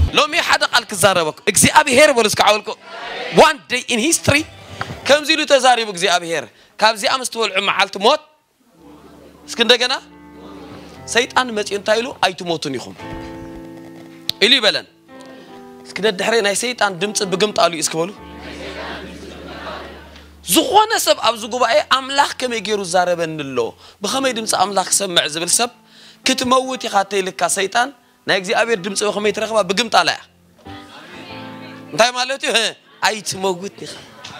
لو مي حدا قال كزاربك اكزي ابي هير بولس كعولكو one day in history كم زيلو تزارب اكزي ابي هير كابزي امستول عمالت موت اسكندغنا سيطان مصي انتايلو ايتموتن يخم الي بلن اسكند دحري ناي سيطان دمص بغمطالو اسكبلو زخونه سب ابز غباي املاح كمي غيرو زاربنلو بخمي دمص املاح سمع زبل سب كتموت يخاتي لك سيطان ناي اكزي ابي دمص بخمي ترخبا بغمطالا انتاي مالتي ايتموت يخ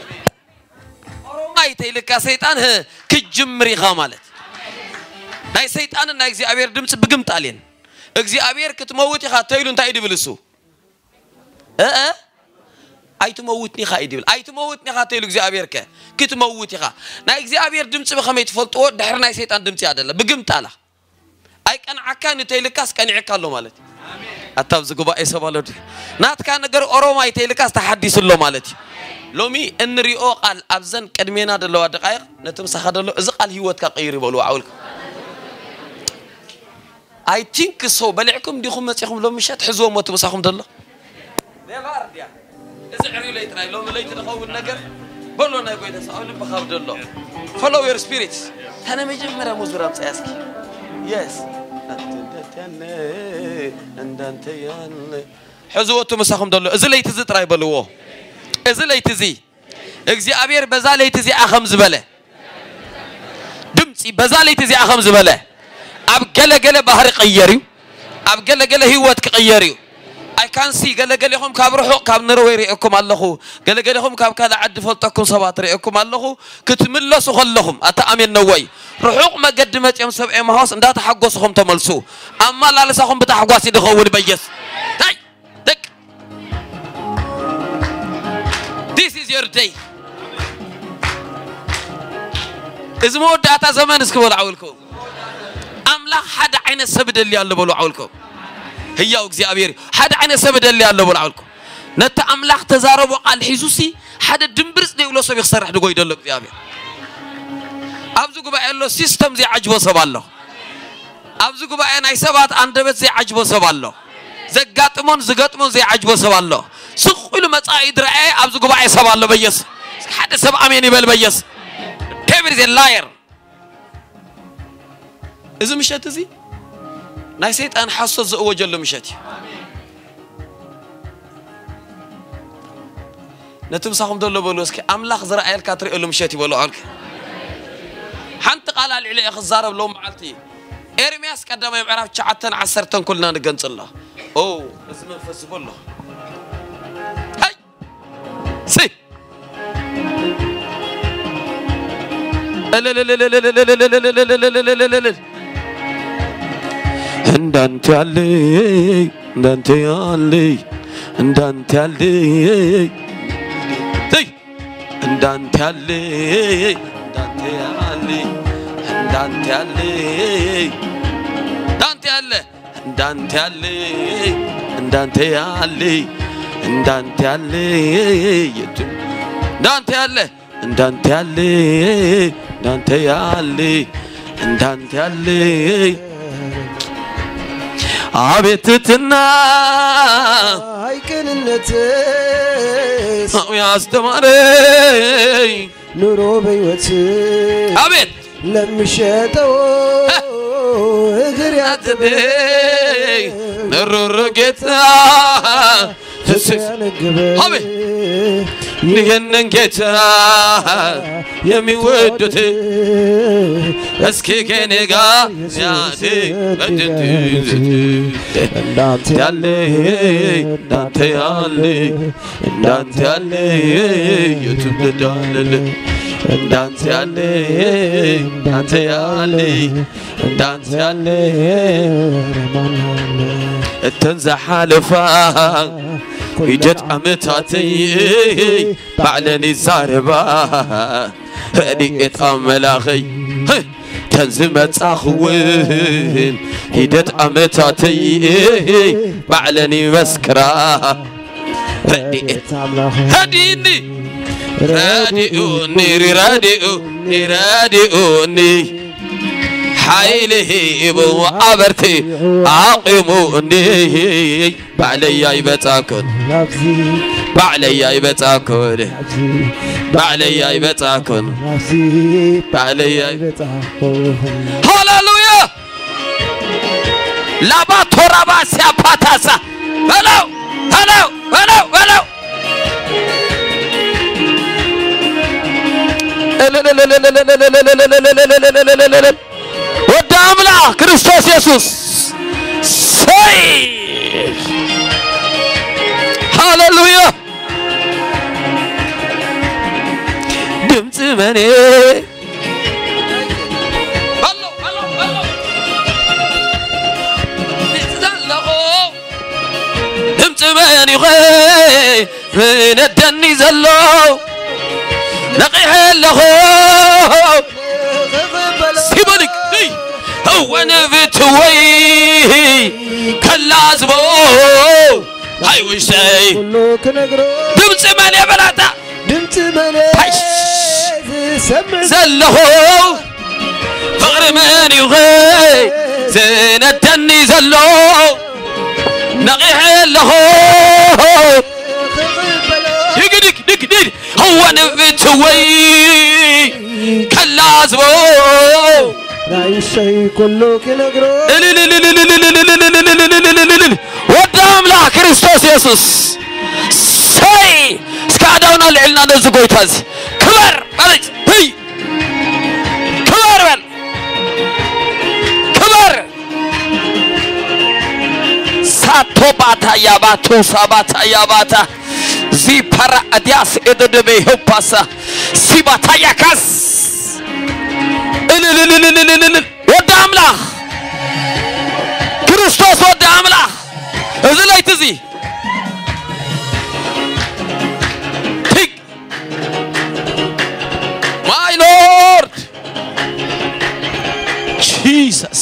ايتي لك سيطان كجمري خامالت ناي سيطان ناي اكزي ابي دمص بغمطالين اكزي ابي كتموت يخاتيلو انتاي دبلسو ايتموتني خايدبل ايتموتني خاتيلو اكزي ابي كتموت يخا ناي اكزي ابي دمص بخمي تفلطو دحر ناي سيطان دمص يادله بغمطالا اي كان عكان تيلكاس كان يعكالو مالتي اتابز غباي سبالو نات كان نغر اوروماي تيلكاس تحديث له مالتي لومي انريو قال ابزن قدمينا دلوا دقائق نتمسخ دلو از قال هيوت كقير يبلوا عولك I think so بلعكم ديكم مصيخم لو مشات حزوم وتمسخم دلو نيفر ديا از عري ليت راي لو ليت دخو النجر بلو ناي قوي تساول بخاف دلو follow your spirit انا مجمره مزرام صياسكي yes انت يا حزوته مسخم دلو از ليت زطراي بلوو از ليت زي اكزي ابير بزا ليت زي اخم زبله دمصي بزا ليت زي اخم زبله اب غلغله بحر قيريو اب غلغله هيوت قيريو I can see غلغلهم كابرحو كاب نرويريكم اللهو غلغلهم كاب كذا عد فلطكم سبات ريكم اللهو كتملسوا خلهم اتامن نوي رحوق ما قدمت يم سبع مهاس اندا تحقسهم تملسو اما لا لسهم بتحقواس يدخول بيس هاي دك This is your day ازمو داتا زمان اسكبل عولكم املاح حد عين السبد اللي يالله بلو عولكم هي اكزي ابير حد عين السبد اللي يالله بلو عولكم نت املاح تزاربوا قال حيسوسي حد دمبرس ديولو سب يخسرح دغو يدلو اكزي ابير ابزو غبا يلو سيستم زي عجبو سبالله ابزو غبا ناي سبات اندبت زي عجبو سبالله زغاطمون زي عجبو سبالله سقيل مصايد رأي ابزو غبا سبالله بيس حد سب امين يبل بيس devil is a liar إذا مشات زي نسيت أن حصل وجل مشاتي نتمسحهم دول بولوسك أملاخ زرع عيال كاتري إلهم مشاتي بولو عنك حنت قال على أخ الزارب لهم معلتي إرمياس قدام يعرف شعتن عسرتن كلنا نجنس الله أوه اسمه فسب الله هاي سي እንዳንተ ያለ እንዳንተ ያለ እንዳንተ ያለ እንዳንተ ያለ እንዳንተ ያለ እንዳንተ ያለ እንዳንተ ያለ እንዳንተ ያለ እንዳንተ ያለ እንዳንተ ያለ እንዳንተ ያለ እንዳንተ ያለ እንዳንተ ያለ እንዳንተ ያለ አቤትትና አይከንነት ሰው ያስተማረኝ ኑሮ በህይወት አቤት ለምሸተው እግር ያጥበኝ ነሮሮ ጌታ አቤት ንገነን ጌታ የሚወዱት እስኪ ከኔ ጋር ያሴ እንዳንተ ያለ እንዳንተ ያለ እንዳንተ ያለ የትብዳለለ እንዳንተ ያለ እንዳንተ ያለ እንዳንተ ያለ التنزحالفا يجت أمتاتي بعلني زاربا هدي اتأملاخي تنزمت أخوين يجت أمتاتي بعلني مسكرا هدي هديني راديوني راديوني راديوني حيله إبو عبرتي عاقمو إني بعليا يبتاكل بعليا يبتاكل بعليا يبتاكل بعليا يبتاكل هاللويا لابا تورابا سياباتاسا هلو هلو هلو هلو ودام لا كريستوس يسوس سي هاللويا دمت مني هلو هلو هلو نزلقو دمت مني غي من الدني زلو نقيح له سيبلك هو نفتوي كلازبو هاي وشي دمت من يا بلاتا دمت من زله فغر من يغي زين الدني زلو نقيح له دك هو نفتوي كلازبو لا يشي كله كنغرو ودام لا كريستوس يسوس سي سكادونا لعلنا نزقوي تازي كبر بلج هي كبر بل كبر ساتو باتا يا باتو ساباتا يا باتا زي برا أدياس إددبي هباسا سيباتا يا كاس ودام لا كريستوس ودام لا إذا لا يتزي تيك my Lord Jesus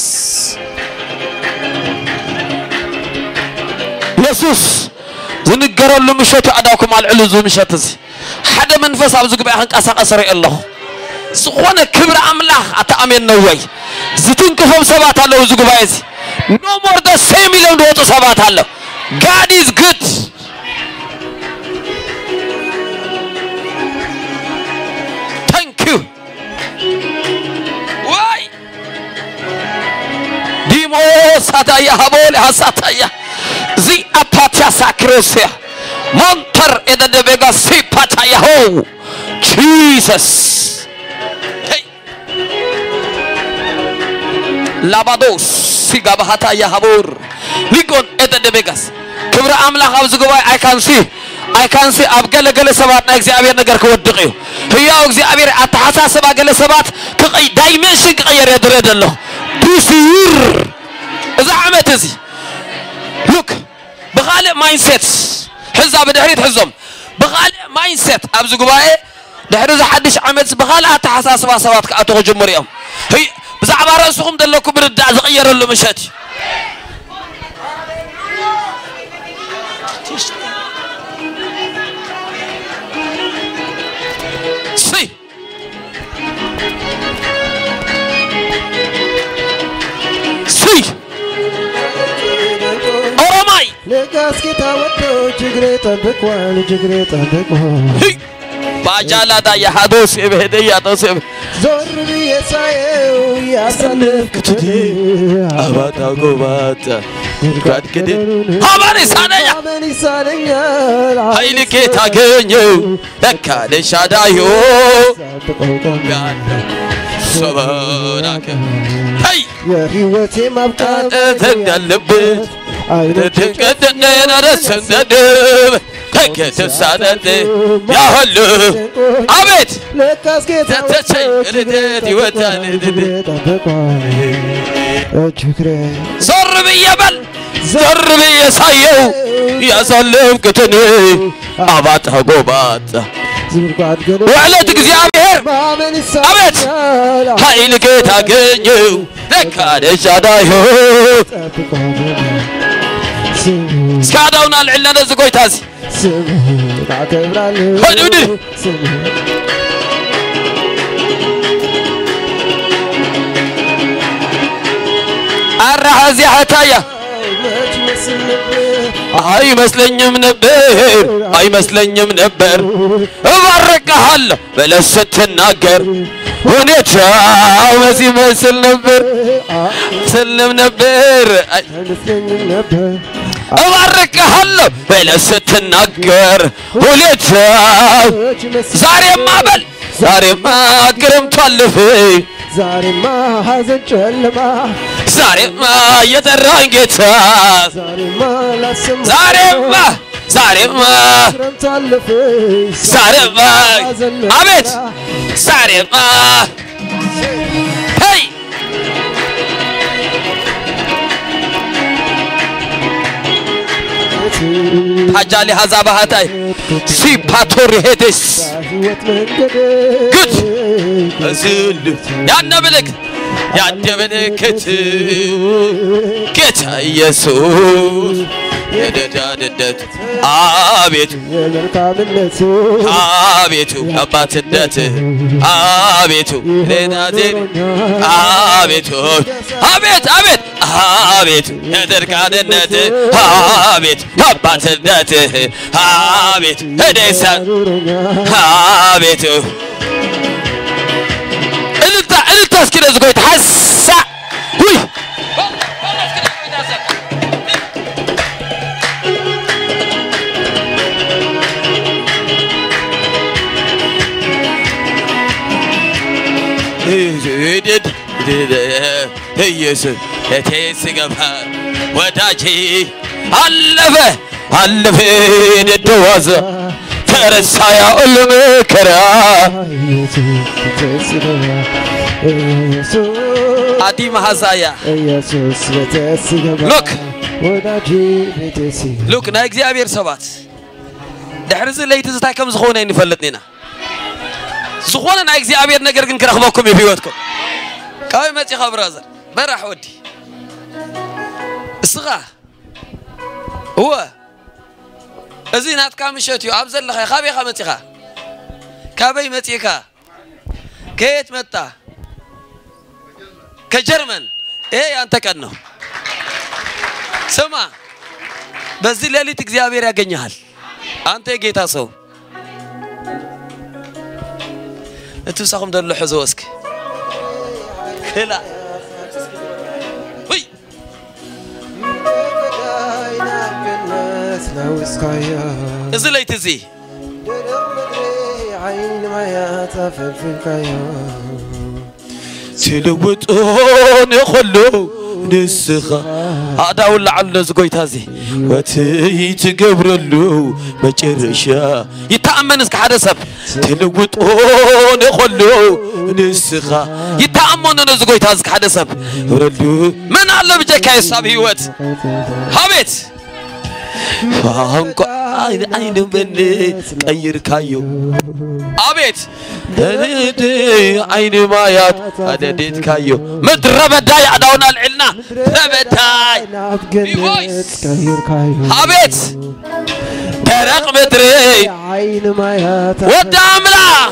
يسوس زنقروا له مشيتوا عداكم على العلوز مشيتزي حدا منفس أبزق بيحن قاسق أسري الله سخونة كبر أملاح أتأمين نووي زتون كفهم سبات الله وزق بايزي no more the same million دوتو سبات الله God is good thank you why ديمو ساتايا هبولي هساتايا زي أباتيا ساكروسيا منتر إذا دبيغا سيباتايا هو Jesus لابادوس سيغا بحتا يا حبور ليكون إذا دبيغاس كبر أملاك أبزو قبائي I can see أبقل سبات ناكزي أبير نقر كودقيو هيا أكزي أبير أتحسا سبا قل سبات كقي دايمنشن كغير يدرد الله بيسير إذا عمتزي look بغالي mindset حزة بدحريت حزم بغالي mindset أبزو قبائي دحريت حدش عمت بغالي أتحسا سبا سبات كأتوغ جمهوريهم هي بزعب رأسكم دلكم بالدع زغير اللي مشاتي سي سي أورماي لقاس كتاوتو جغري طبقوان جغري طبقوان باجالا دا يحدوس بهدية توسب زور بيسايو يا سلف كتدي أباتا قباتا قد كده هاماني سانيا هاي لكي تاقينيو لكا لشادايو سباناك هاي يا هيوتي مبقى تندلبت تنقدنا رسندب كيت السادة يا هلو أبيت لقاس كتاوتو رديتي وتاني جغري زر بي بل زر بي سايو يا سلم كتني أباتها قوبات وعلى تكزيابير أبيت هاي لكي تاقينيو لكا لشادايو سكادونا العلنا نزقوي تازي هدودي أنا هذه حتايا أي مسلني من نبر أي مسلني من نبر أبارك هلا بلا ست الناقر ونيتها وزي مسل نبر سلم نبر أبارك هلا بلا ست الناقر ونيتها زاري ما بل زاري ما كرم تولفي زاري ما حزن جلما زاري ما يدرانجتا زاري ما لسم زاري ما عبيت زاري ما هاي حجالي هزابة هاتاي سيباتوري هيدس قد أزل يا نبلك يا نبلك كتا يسوع يدددد آبيتو آبيتو أباتدته آبيتو لنادين آبيتو آبيت آبيت يدركادنته آبيت أباتدته آبيت هديسا آبيتو إلتا سكينة زكوي تحسا وي هيس تيسقفها وداجي ألفين الدوازة ترسى يا المكرا عدي مهزايا لوك نايك أبير سبات دحرز اللي تزتاي كم زخونة نفلتنينا زخونة نايك أبير نقرقن كرخبكم يبيوتكم كاي ماتي خبرازر برح ودي الصغا هو أزينات كامشتيو أبزل لخي خابي خامتيخا كابي متيكا كيت متى كجرمن إيه أنت كأنه سمع بس دي ليلة تجزي يا جنيال أنت جيت أسو أنتوا ساقم دلوا حزوسك كلا وي إزاي لا يتزي عين ما يتفل في الكيان تلوتون يخلو نسخة هذا ولا على زقوي تازي وتي تقبرلو مجرشا يتأمن اسك حدا سب تلوتون يخلو نسخة يتأمن زقوي تازك حدا سب ورلو من على بجك يصاب هيوت هابت فانكو عين بني غير كايو أبيت عين مايات أديت كايو مدرب داي عدونا العلنا ربتاي بيفويس أبيت درق مدري عين مايات وداملا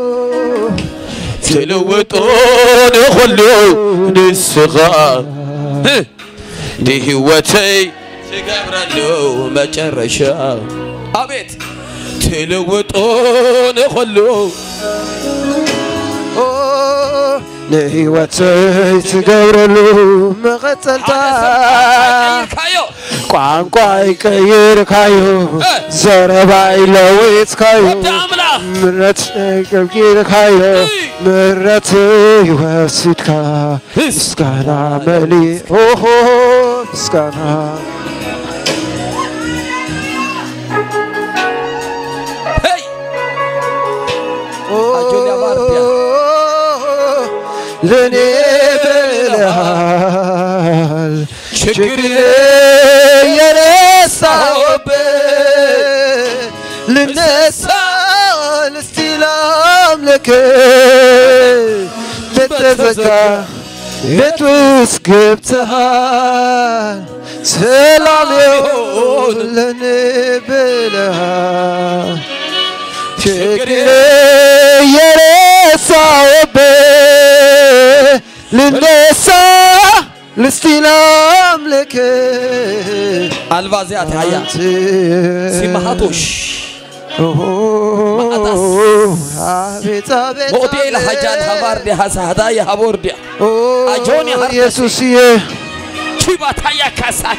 تلوتون خلو نسخة دي هوتي تقبرلو مجرشا أبيت تلوتون خلو لهيوتي تقبرلو مغتلتا قانقاي كير كايو زرباي لويت كايو مرت كير كايو مرت يوسيتكا سكانا ملي اوه سكانا لني بالهال شكري ينسى للنسى الاستلام لك بتفكر بتوسكبتها سلام يقول لني بالهال شكري ينسى للنسى لستلام لك الفازيات هيا سمحتوش عبيت عبيت بودي الحاجات هباردي هدايا هبوردي أجوني هردي يسوسيه كيبات هيا كاساك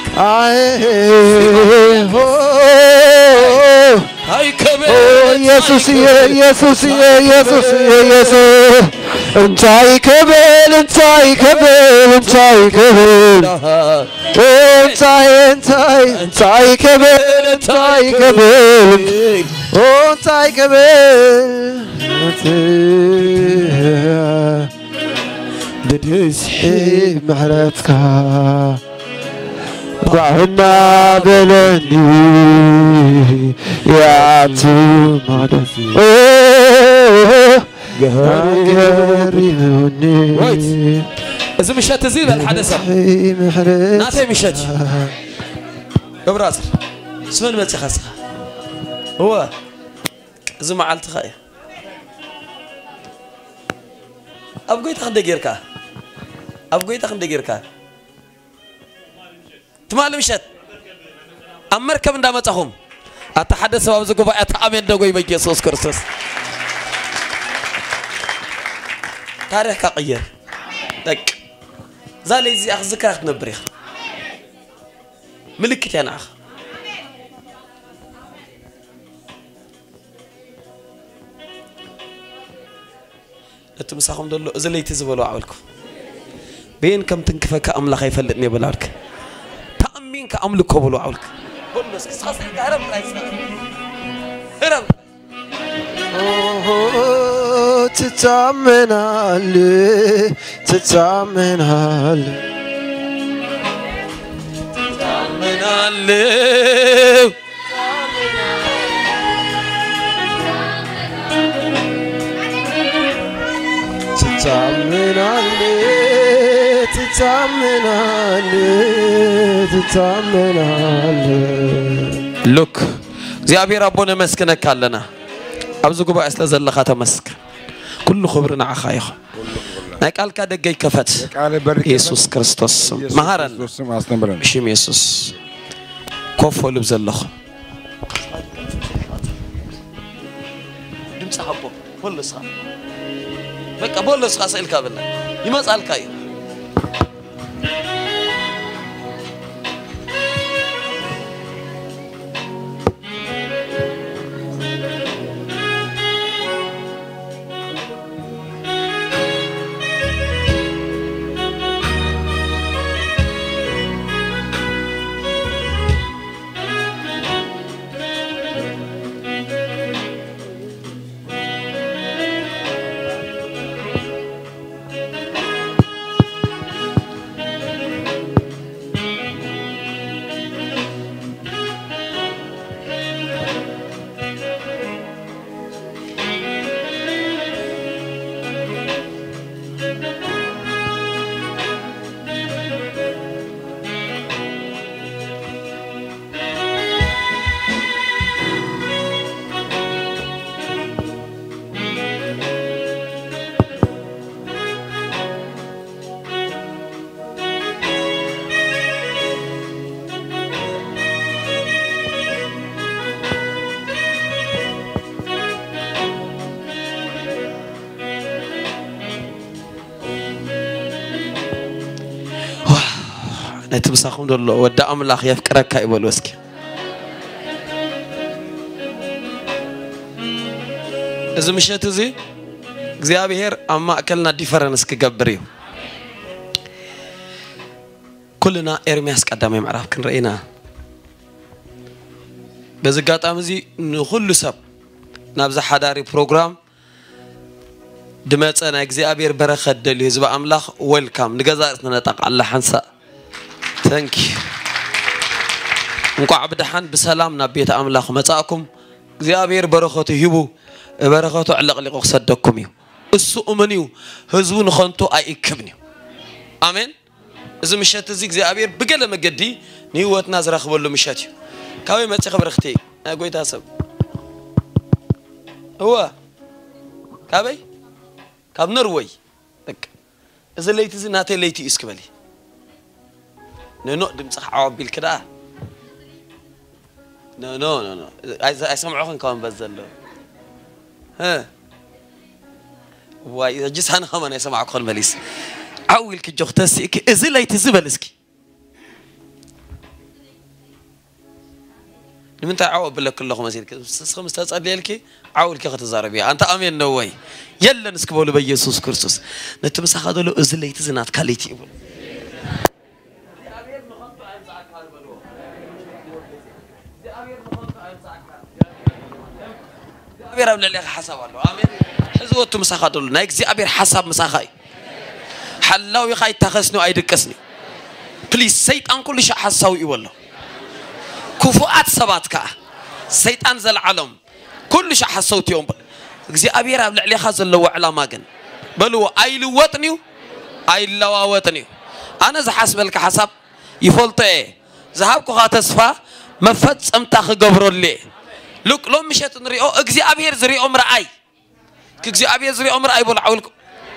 هاي كبير يسوسيه يسوسيه يسوسيه يسوس انتاي كبير انتاي كبير انتاي كبير انتاي كبير انتاي كبير انتاي كبير بديس معرفتك ضعنا بلني يا تمادسي قهري إذا مشات تزيد الحدث ناتي مشات براسر سمن ما تخسخ هو إذا ما عالت خايا أبغى يتخن دقيرك أبغى يتخن دقيرك تمال مشات أمر كم دام تهم أتحدث سبب زكوبا أتأمن دعوي بيسوس كرسس تاريخ كقير لك زالي زي أخ ذكرك نبريخ ملكت أنا أخ أتمسحهم دلو إذا لي تزبلوا عولكم بين كم تنكفك أملاخ يفلتني بلارك تأمين كأملكوا بلوا عولك بلوس كسخاص هرب رايسنا هرب تتأمن علي تتأمن علي تأمن علي تتأمن علي تتأمن علي تتأمن علي لوك زيابي ربنا مسكنك لنا أبزو قبا أسلا زلخا تمسك كل خبرنا عخايخ نقال كادق كفت يسوس كريستوس مهارن بشيم يسوس كوفو لبزلخ دمس حبو بولسخا بقى بولسخا سئل كابلنا يمصال كاي نتمسخهم دلو ودا أملاخ يفكرك كايبل وسكي إذا مشيت زي እግዚአብሔር አማከልና ዲፈረንስ ከገብሪው كلنا ኤርሚያስ ቀዳማይ ምዕራፍ ክንረኢና በዝጋጣም እዚ ንኹሉ ሰብ ናብዛ ሓዳሪ ፕሮግራም ድመፀና እግዚአብሔር በረኸት ደል ህዝብ አምላኽ ዌልካም ንገዛት ነጣቅ አላ ሓንሳ ታንክ እንኳን ብድሓን በሰላም ናብ ቤት አምላኽ መጻእኩም እግዚአብሔር በረኸቱ ይቡ በረኸቱ ዕለቅሊቁ ክሰደኩም እዩ እሱ እመኒው ህዝቡ ንኸንቱ አይክብኒ አሜን እዚ ምሸት እዚ እግዚአብሔር በገለ መገዲ ንህይወትና ዝረኽበሉ ምሸት እዩ ካበይ መጽ ኸብረኽቲ ጎይታ ሰብ هو ካበይ ካብ ኖርዌይ በቃ እዚ ለይቲ እዚ ናተ ለይቲ እስክበሊ نو دمصح عوبيل كده نو اسمعوكم كمان بزلو ها واي جس انا كمان اسمعكم مليس عويل كي جختسي ازي لا يتزبلسكي لمن تعاوب لك كلهم مسير خمس تصلي لك عاول كي تزاربي انت امين نو واي يلا نسكبوا بيسوع كريستوس نتمسخدوا له ازي لا يتزنات كاليتي أبير أبلغ لك حساب الله آمين حزوت مساخات الله نايك زي أبير حساب مساخاي حلاو يخاي تخسنو أيد كسني بليز سيطان كل شيء حساوي والله كفوات سباتك سيطان زل علم كل شيء حسوت يوم زي أبير أبلغ لك خازن لو على ماجن بلو أي لواتنيو أي لواواتنيو أنا زي حسب لك حساب يفولت إيه ذهبكو خاتصفا مفت أمتاخ قبرو اللي لوك لو مشيت نريو اغزي ابير زري عمر اي كغزي ابير زري عمر اي بول عولكم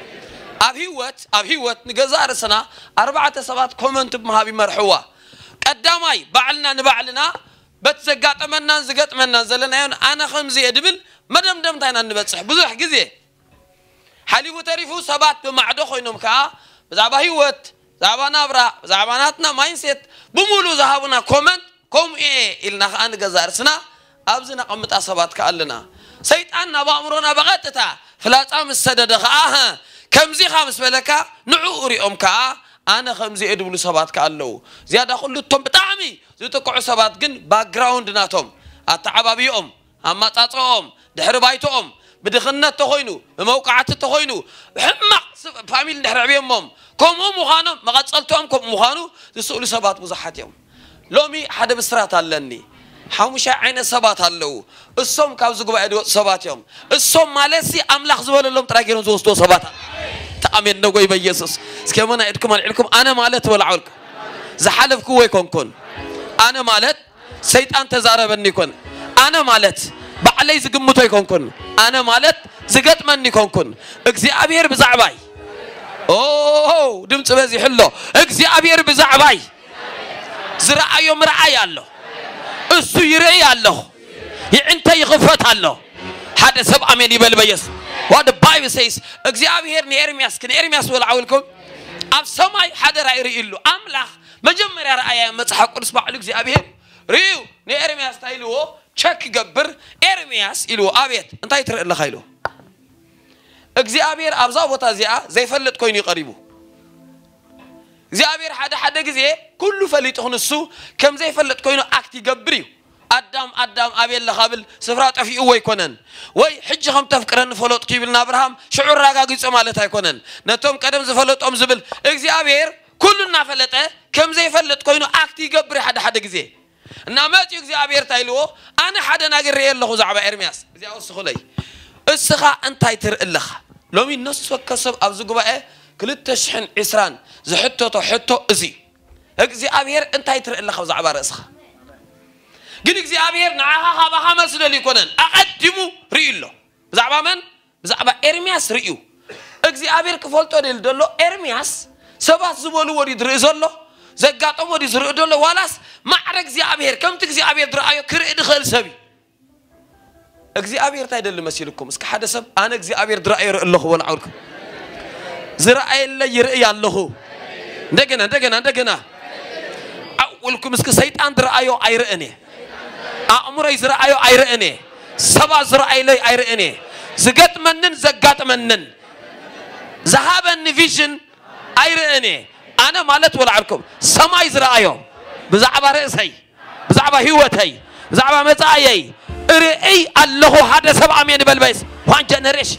ابهيوت نغزار سنا 4 7 كومنت بمهابي مرحوا قداماي بعلنا نبعلنا بتزغاطمنا زغطمنا زلنا انا خمزي ادبل مدمدم تاينا نبصح بزح غزي حليفو تريفو 7 بمعدو خوينم كا زعبا هيوت زعبا نابرا زعباناتنا ماينسيت بمولو زهابنا كومنت كوم ايه النا ان غزار سنا أبزنا قمت أصابات كألنا سيطان بأمرنا بغتتا فلا تام السدد خاها كم زي خامس ملكا نعوري أمكا أنا خمزي أدبلو صبات كألو زيادة كله توم بتعمي زي تقع صبات جن باك جراوند ناتهم التعبابي أما تاتهم دحر بايتهم بدخلنا تخوينو بموقعات تخوينو حمق فاميل دحر عبيهم كم مخانو ما قد صلتهم كم مخانو تسألوا صبات مزحات يوم لومي حدا بسرات علني حمشة عين سبات هلو الصوم كابز جوا أدو سبات يوم الصوم مالسي أملاخ زوال اللهم تراجعون زوستو سبات تأمين نقول بيسوس سكمنا إدكم عليكم أنا مالت ولا عولكم زحلف كوي كون أنا مالت سيد أنت زاربني كون أنا مالت بعلي زقمتوي كون أنا مالت زقت مني كون اجزي أبير بزعباي أوه دمت بزي حلو اجزي أبير بزعباي زرع يوم رعاي الله السو يرعي الله أنت يغفت الله هذا سب أمين يبل بيس what the Bible says እግዚአብሔር ነኤርሚያስ ከነኤርሚያስ ወልዓውልኩም ኣብ ሰማይ ሓደ ራእይ ርኢሉ ኣምላኽ መጀመርያ ራእያ መጽሓፍ ቅዱስ ባዕሉ እግዚአብሔር ርዩ ነኤርሚያስ ታይልዎ ቸክ ገብር ኤርሚያስ ኢልዎ አቤት እንታይ ትርኢ ኣለኻ ኢልዎ እግዚአብሔር ኣብዛ ቦታ እዚኣ ዘይፈልጥ ኮይኑ ይቀሪቡ እግዚአብሔር ሓደ ግዜ ኩሉ ፈሊጥ ኹንሱ ከም ዘይፈልጥ ኮይኑ ኣክት ይገብር እዩ أدم أبيل لخابل سفرات في أوي كونن وي حج خم تفكرن فلوت كيبلنا أبراهام شعور راجع جيس مالتها كونن نتوم كدم زفلت أم زبل إجزابير كلنا فلته كم زي فلت كونه أكتي قبر حدا جزء نامت إجزابير تايلو أنا حدا ناقر ريال له زعبة إرمياس زي أوسخلي السخاء أنت يتر الله لو من نص وكسب أبزقوا بقى كل تشحن إسران زحته أزي إجزابير أنت يتر الله زعبة رأسخ قل إجزابير نعاها خابها مسؤول اللي يكونن أقدموا ريله زعبة من زعبة إرمياس ريو إجزابير كفولتو دلو إرمياس سبات زبولو ودي دريزولو زقاتو ودي دريزولو والاس معرك إجزابير كم تإجزابير درأيو كرئ دخل سبي إجزابير تايدل مسيركم اسك حدا سب أنا إجزابير درأيو الله ولا عوركم زرأي اللي يرأي الله دقنا أولكم اسك سيطان درأيو أيرأني أمر إزرائيل أيرأني سبع إزرائيل أيرأني زقت منن زقات منن ذهب النفيشن أيرأني أنا مالت ولا عركم سما إزرائيل بزعبة رأسي بزعبة هوتي بزعبة متاعي رأي الله هذا سبع مين بالبيس وان جنريش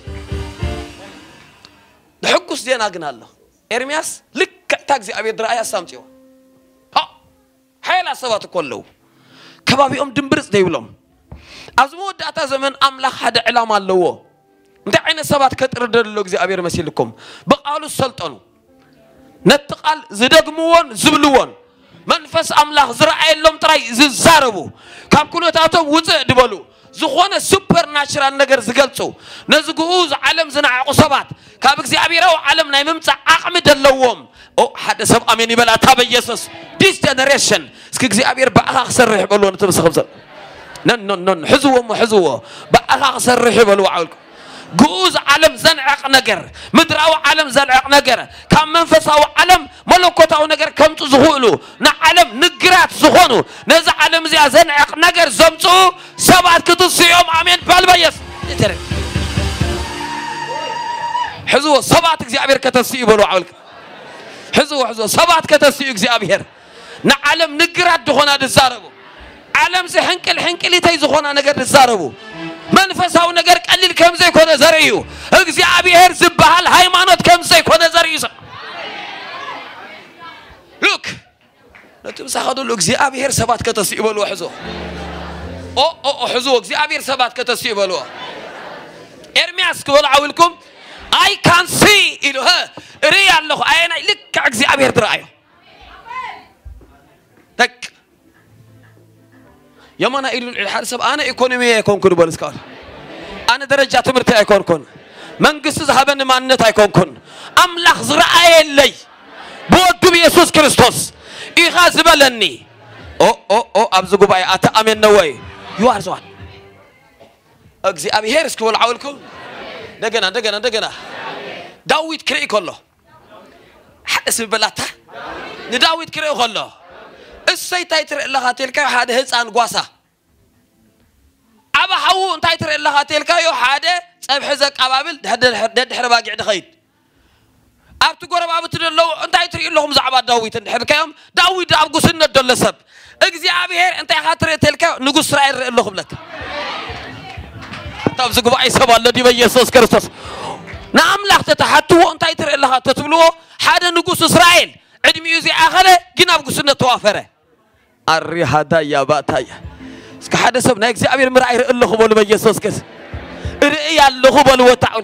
الحكوس دينا قنا الله إرمياس لك تاكزي أبي درائي أسامتيو ها حيلا سبات كله كبابي دمبرز ديولم أزمود أتا زمن أملاك حدا علام اللوه دعينا سبات كترد اللوك زي أبير مسيلكم بقالوا السلطنو نتقال زدقمون زبلون منفس أملاك زرعي اللهم تراي ززاربو كاب كله تاتهم وزع دبلو زخونا سوبر ناتشرال نجر زقلتو نزقوز عالم زنا عقصبات كابك زي أبيرو عالم نايممتع أقمد اللوم أو حدا سب أميني بلا تابع يسوس أديس جنريشن سكيك زي أبير بقى خسر يبلو أنت بس خمسة نن حزوه محزوه بقى خسر يبلو عولكم جوز عالم زنعق نجر مدراو عالم زنعق نجر كم منفساو عالم ملكوتاو نجر كم تزهولو نعالم نجرات زخونو نزع عالم زي زنعق نجر زمتو سبعة كتصيوم عمين بالبيس حزوه سبعة اكزيابير كتسيو بلو عولك حزوه سبعة كتسيو اكزيابير نعالم نجرات دخونا دزاربو عالم زي حنكل يتيزخونا نجر دزاربو منفساو نجر قليل كم زي كونه زريو اكزيابير زبحال هايمانوت كم زي كونه زريو لوك نتمسخدو لو اكزيابير سبعة كتسيو بلو حزوه او حزوه اكزيابير سبعة كتسيو بلو إرمياس كول عولكم I can see إلو ها ريال له أنا لك عجزي أبير درايه تك يوم أنا إلو الحرسب أنا إيكونومية يكون كل بالسكال أنا درجة تمرتي يكون كن من قصة هبن ما نت يكون كن أم لحظ رأي اللي بود بيسوع كريستوس إخاز بلني أو أبزقوا باي أتأمن نوي you are one عجزي أبير سكول عولكم دقنا داويد كري كله حس ببلاته نداويد كري كله السي تايتر الله هاتيلك هذا هزان قواسا أبا حو تايتر الله هاتيلك يو هذا سب حزق أبابل هذا حرب باقي دخيل أبتو قرب أبتو لو تايتر اللهم زعبا داويد حرب كيام داويد أبغى سنة دول سب إجزي أبي هير أنت هاتر تلك نقص رأي اللهم لك تابزق بعي سبا الذي بيسوس كريستوس نعم لخت تحتو أنت يتر الله تتبلوه هذا نقص إسرائيل عدم يزي آخره جنا بقصنا توافره أري هذا يا باتايا سك هذا سب نيجي أبي المرأي الله خبول بيسوس كس رأي الله خبول وتعول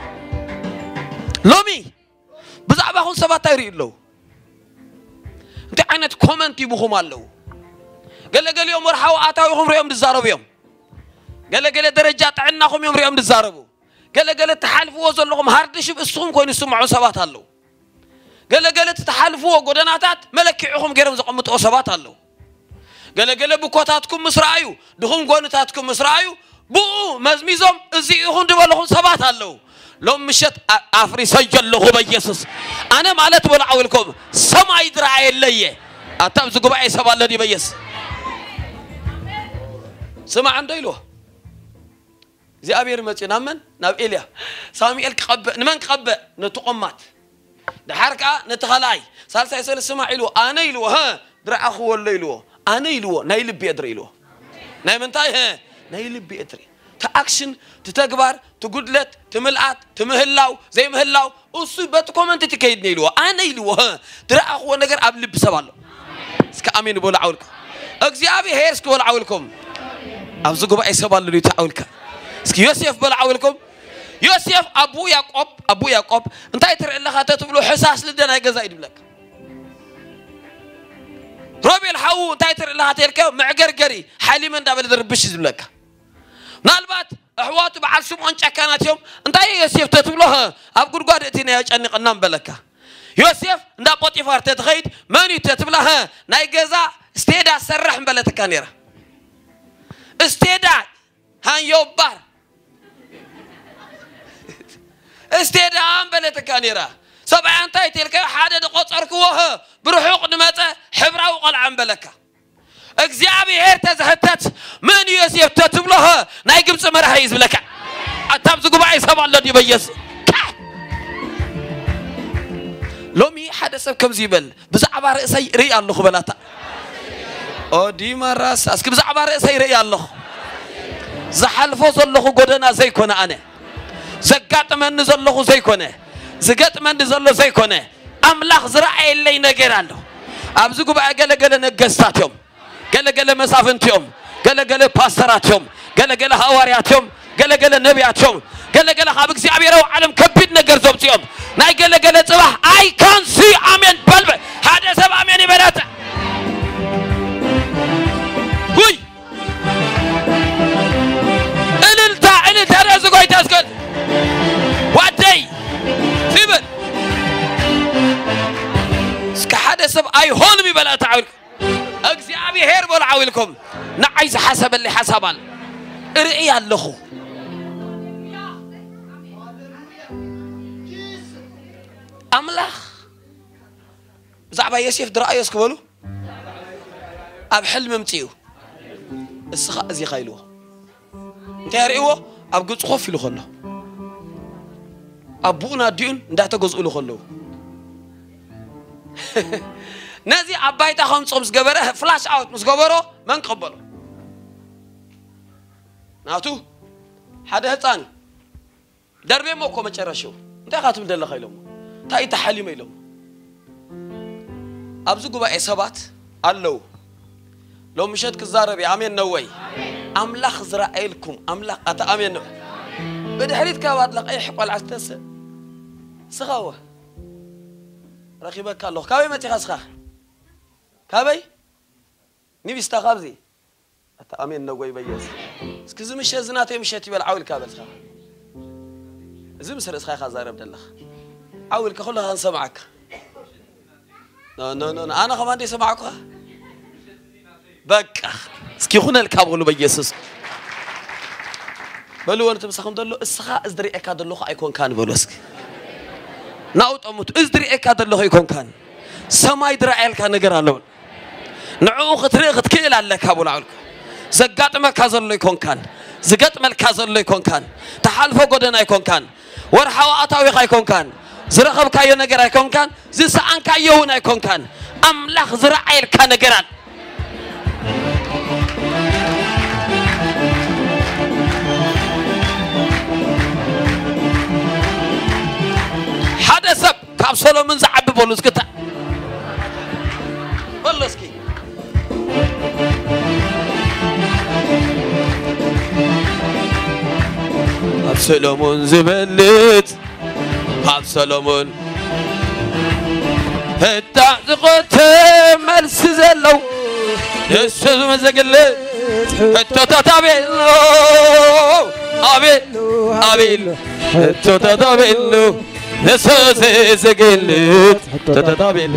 لومي بزعبه هون سبات يري الله أنت عينت كومنتي بخم الله قال يوم مرحوا آتوا يوم ريوم دزارو بيوم قال درجات عناهم يوم ريوم دزارو قال تحالفوا وصلهم هاردش بسهم كون يسمعوا سبات الله قال تحالفوا قدناتات ملكيهم غيرهم زقمت سبات الله قال بكوتاتكم مسرايو دهم قونتاتكم مسرايو بو مزميزهم ازيهم دبلهم سبات الله لو مشت افري سجل له بيسوس انا مالت ولا عولكم سماي دراي اللي اتابز غباي سبا الذي بيس سمع عنده له زي أبير متين أمن ناب إليا ساميل كقب نمن كقب نتقمات ده حركة نتخلاي سالسة يسأل السماع إلو أنا إلو ها درع أخو ولا إلو أنا إلو نايل بيدري إلو ناي من تاي ها نايل بيدري تأكشن تتكبر تقولت تملأت تمهلاو زي مهلاو أصيبت كومنت تكيدني إلو أنا إلو ها درع أخو نجر قبل بسبالو سك أمين بقول عولك أجزي أبي هيرسك ولا عولكم أبزقوا بقى سبالو اللي تعولك سكي يوسف بلعولكم يوسف أبو يعقوب أنت يترى الله خاتت بلو حساس لدنا جزايد بلك ربي الحو أنت يترى الله خاتلك معجرجري حالي من دابل دربش بلك نالبات أحوات بعد سمعون كانت يوم أنت يوسف تتبلوها أبقول قادتنا يا أني قنام بلك يوسف ندا بوتيفار تتخيد من يتتبلها ناي جزا استيدا سرح بلتك كانيرا استيدا هان يوبار استيدام بلتك كانيرا سبع أنت تلك حادث قصرك وها بروحك نمطة حبرة وقلعن بلك أجزابي هرتز هتت من يوسف تتبلها نايقم سمر حيز بلك أتابزقوا بعي سبع الذي بيس لومي حدث كم زيبل بزعب رأسي ري الله خبلاتا أو دي مراس أسك بزعب رأسي ري الله زحل فوز الله قدنا زي كنا أنا زقات من نزل الله زي كنا زقات من نزل الله زي كنا أملاخ زرع اللي نجر الله أبزقوا بقى قال نجستاتهم قال مسافنتهم قال باستراتهم قال هوارياتهم قال نبياتهم قال خابك زي عبيرة وعلم كبير نجر زوجتهم ناي قال صباح I can see أمين بلب هذا سب أمين بلاته هوي إلتا رأسك ويتاسكت واتي سيبن سك هذا سب أي هون ببلاته عولك هير بول عاولكم نعيز حسب اللي حسبال رئي اللخو أملاخ زعبا يسيف درأي يسكبلو أب حلم متيو السخاء زي خايلوه تهرئوه أب قد خوفي له خلو أبونا ديون نداتا قزقو له خلو نازي عبايتا خمس خمس قبره فلاش اوت مس قبره من قبله ناتو حدا هتاني دربي موكو مچرشو انت خاتم دله خيلم تاي تحليم يلم ابزو غبا سبات الله لو مشت كزاربي امين نوي املاح زرائيلكم املاح اتا امين نو بدحريت كبات لقي حقل عستس سخاوه رخيبك الله كاوي متي خسخه كابي نبي استخابزي أتأمين نقوي بيس اسكزم الشزنات يمشي تبى العول كابل خا زم سرس خا خزار بدلخ عول كخلها نسمعك لا أنا كمان دي سمعك بق اسكي خونا الكابولو بيسس بلو أنت مسخم دلو السخاء ازدري أكاد اللو يكون كان بلوسك ناوت أموت ازدري أكاد اللو يكون كان سماي درعيل كان نجرالون نعوخ طريقة كيل على كابول عولك زقات ما كازل لي كون كان زقات ما كازل لي كون كان تحالفو قدنا يكون كان ورحوا أتاوي خا يكون كان زرخب كايو نجر يكون كان زسان كايو هنا يكون كان أملاخ زرعيل كان نجران حدث كابسولو من زعب بولوس كتا بولوسكي أبسلومون زبلت أبسلومون التعزقت ملس زلو يسوس مزقلت التوتاتابيلو أبيل التوتاتابيلو يسوس زقلت التوتاتابيلو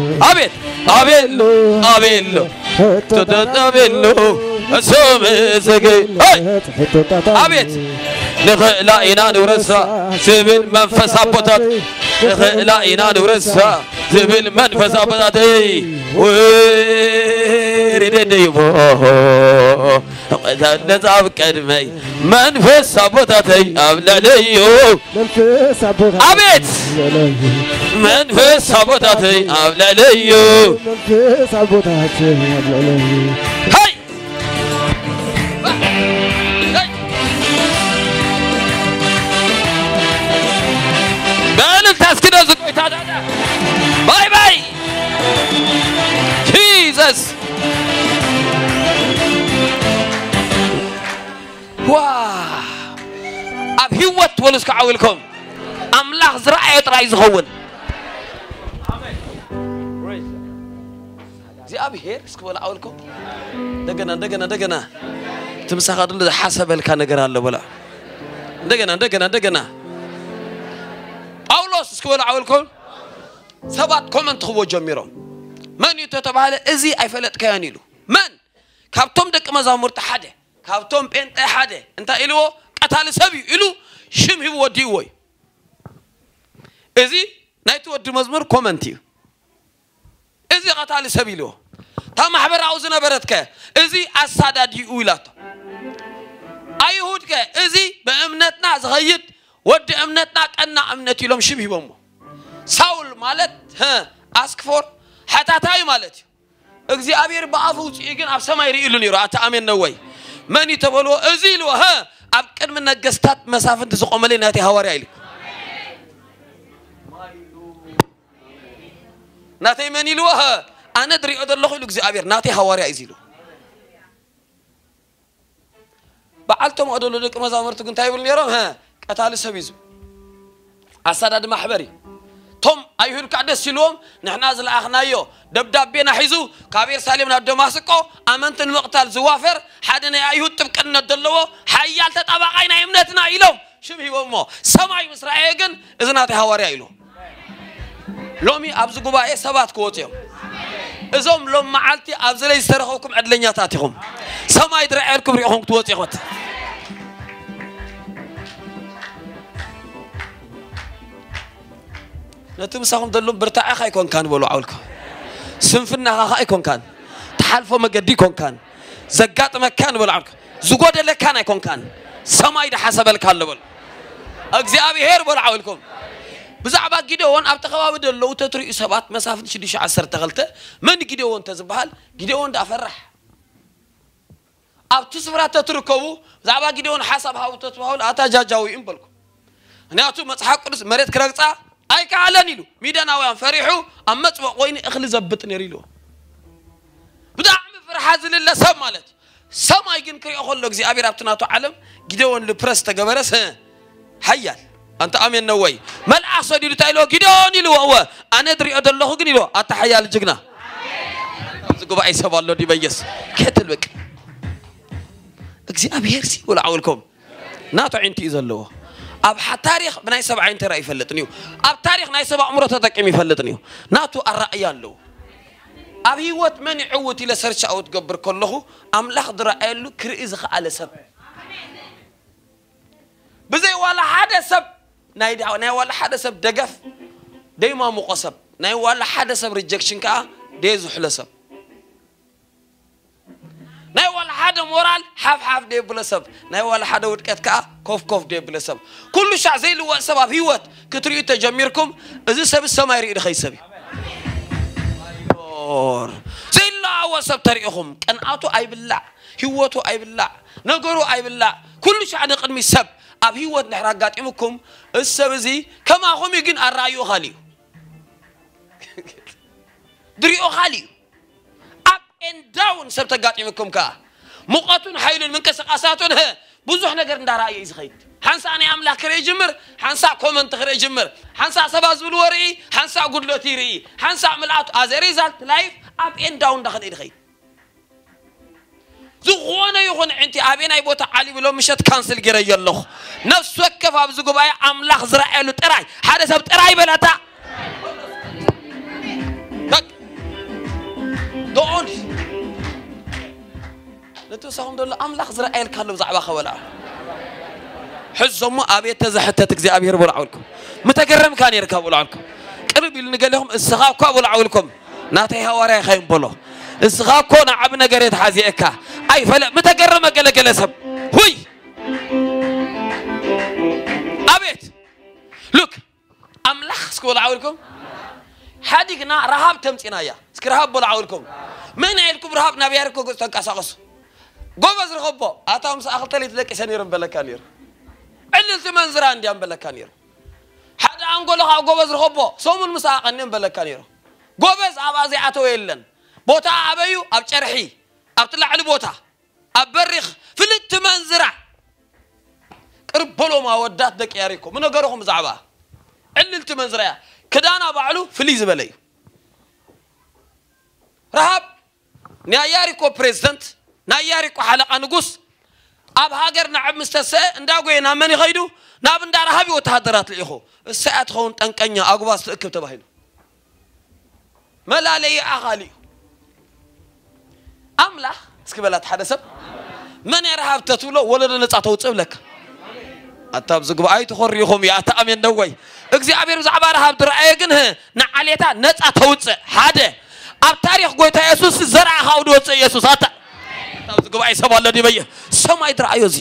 أبيل التوتاتابيلو أسوم زقلت أبيت نخلا إنان ورسا زبل منفس أبطات نخلا إنان ورسا زبل منفس أبطات ويريدي بوه قد نزعب كرمي منفس أبطات أبلا ليو أبيت منفس أبطات أبلا ليو هاي كده زقوا تعال باي باي جيسس واه اب هيوت ولسك عاولكم املاح زرعي طراي زخون زي ابي هير اسك ولا عاولكم دغنا تمسخ ادل حسب الكا نغير الله ولا دغنا باولوس اسكو ولا عاولكم سبات كومنت خو جميرو من يتتبعال ازي ايفلت كيانيلو من كابتوم دق مزامورت حده كابتوم بنت حده انت الو قتال سبي الو شم هي ودي وي ازي نايت ود مزمور كومنتي ازي قتال سبي لو تا محبر عاوز نبرتك ازي اسادادي ويلات ايهودك ازي بامنتنا زغيد ود امنتنا قنا امنتي لهم شبه بمو ساول مالت ها اسك فور حتاتاي مالت እግዚአብሔር በአፉ ጽይግን አብ ሰማይ ሪኢሉ ኒሮ አታአሜን ነው ወይ ማን ይተበሎ እዚሉ ها አብ ቅድም ነገስታት መሳፍንት ዝቆመለኝ ናቲ ሐዋርያ ይል ናቲ ማን ይሉ ها አነ ድሪኦ ደለኹ ይሉ እግዚአብሔር ናቲ ሐዋርያ ይዚሉ በአልቶም ወደሉ ደቅ መዛሙርት ግን ታይብል ኒሮም ها ቀታል ሰቢዙ አሳዳድ ማህበሪ توم أيهود كعدس سلوم نحن نازل أخنايو دبدب بينا حيزو كابير سالم نادماسكو أمنت المقتل زوافر حدنا أيهود تبكنا الدلوا حيال تتابعينا يمنتنا إلهم شو هي ومو سماي مسرائيل إذا ناتي هواري إلهم لومي أبزقوا بقى سبات كوتيم إزوم لهم معلتي أبزلي يسترخوكم عدلنيا تاتيهم سما يدرع لكم ريحهم توت يا إخوات نتمسحهم دلهم برتاع خا يكون كان بولو عولكم سنفنا خا يكون كان تحالفوا مجدي يكون كان زقات مكان بولو عولكم زقود اللي كان يكون كان سما يد حسب الكان لبول أجزاء بهير بولو عولكم بزعبا جديون أبت خواب دلو تطري إصابات مسافة شديش عسر تغلته من جديون تزبحال جديون دافرح أبت سفرات تتركوا زعبا جديون حسب هاو تتبحال أتجاجاوي إمبلكم أنا أتو متحق قرص مريت كرقصة أي كعلني له ميدانا ويان فرحوا أما تبغى وين أخلي زبطني ريلو بدعم فرح هذا اللي سام مالت سام يجين كري أخل لك زي أبي رابطنا تعلم جديون لبرس تجبرس حيال أنت أمين نوي ما الأحسن يلو تايلو جديون يلو هو أنا أدري أدل له جني له أتحيال جنا زكوا بعيسى بالله دي بيجس كتل بك زي أبي هرسي ولا عولكم ناتو عندي إذا له أب تاريخ بناي 70 ترى يفلتنيو أب تاريخ ناي 7 عمره تتكمي يفلتنيو ناتو الرأيان له أب هيوت من عوت إلى سرش أو تقبر كله أم لحظة رأي له كرئيز على سب بزي ولا حدا سب ناي ولا حدا سب دقف دايما مقصب ناي ولا حدا سب ريجكشن كا ديزو حلسب ناي ولا حدا مورال حاف دي بلسب ناي ولا حدا ودكت كا كوف دي بلسب كل شيء زي لو سبب هيوت كتريو تجميركم اذا سب السماء يريد خيسبي زي لا وسب تاريخهم كان اتو اي بالله هيوتو اي بالله نغرو اي بالله كل شيء عند قدمي سب اب هيوت نحراغاطيمكم السبزي كما هم يجن الرايو خالي دريو خالي and down سبتقاطيمكم كا مقاتون حيلون من كسقاساتون بزح نجر ندارا يزخيد حنسا أنا أملاك كري جمر حنسا كومنت كري جمر حنسا سباز بالوري حنسا قدلتيري حنسا ملأت as a result life up and down دخل إدخيد زغوانا يغون أنت أبين أي بوتا علي بلو مشت كانسل جري الله نفس وقف أبزو قبايا أملاك زرع له تراي هذا سبت تراي بلاتا دون نتوسهم دول أملاك زرائيل كانوا زعبا خولا حزهم أبي تزحتت زي أبي يربوا لعولكم متقرم كان يركبوا لعولكم قرب يلنقل لهم السخاء كابوا لعولكم ناتيها وراي خيم بلو السخاء كون عبنا قريت حزيئك أي فلا متقرم قل سب هوي أبيت لوك أملاك سكوا لعولكم حديقنا رهاب تمتنا يا سكرهاب بلعولكم من عيلكم رهاب نبياركم تنقصقص قوبز رخبو أتاهم سأخلت لي تلك سنيرم بلكانير عللت منزران ديام بلكانير حدا أنقولها قوبز رخبو سوم المساقنين بلكانير قوبز أبازي عتويلن بوتا أبيو أبشرحي أبطلع على بوتا أبرخ فلت منزرع قربلو ما ودات دك ياريكو من قرهم زعبا عللت منزرع كدانا بعلو فليز بلي رهاب نياريكو بريزيدنت نياريكو حلقة نقص أب هاجر نعم مستساء نداقوا ينامن يغيدو ناب ندار هابي وتهدرات الإخو الساعة خون تنكنيا أقواس تأكل تبهينو ملا لي أغالي أملا سكبلات حدث من يرهاب تطولو ولا نتعطو تسولك أتاب زقوا أي تخريهم يا تأمين دوي اجزي أبير زعبار هاب درعي جنه نعليتا نتعطو تس حدا أب تاريخ قويتا يسوس زرع هاودو تس يسوس هتا أتاب زقوا أي سبالة دي بيه سما يدرع يوزي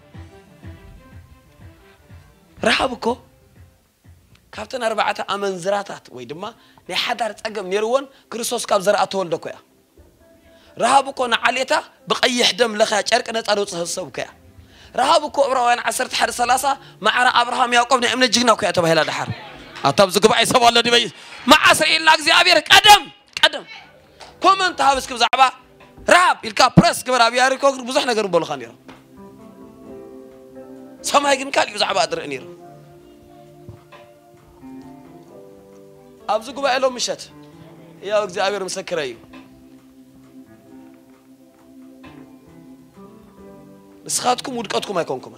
رهابكو كابتن أربعة أمن زراتات ويدما نحضر تأجم نيرون كريسوس كاب زرعته ولدكوا يا رهابكو نعليتا بقيح دم لخا شرك نتعرض تصهصبك يا رهابكو أبراهيم عصرت حد ثلاثة مع أبراهيم يعقوب نعمل الجنة وكيا تبه هلا دحر أتاب زقوا أي سبالة دي بيه مع عصر إلا زي أبير قدم كومنت هابس كم زعبا رهاب الكا بريس كبر أبياري كوكر بزحنا قرب ولا خانيرو سما يجن كالي زعبا أدرنيرو أبزقوا بقى لهم مشت يا وقت أبير مسكري نسخاتكم ودقتكم أيكونكم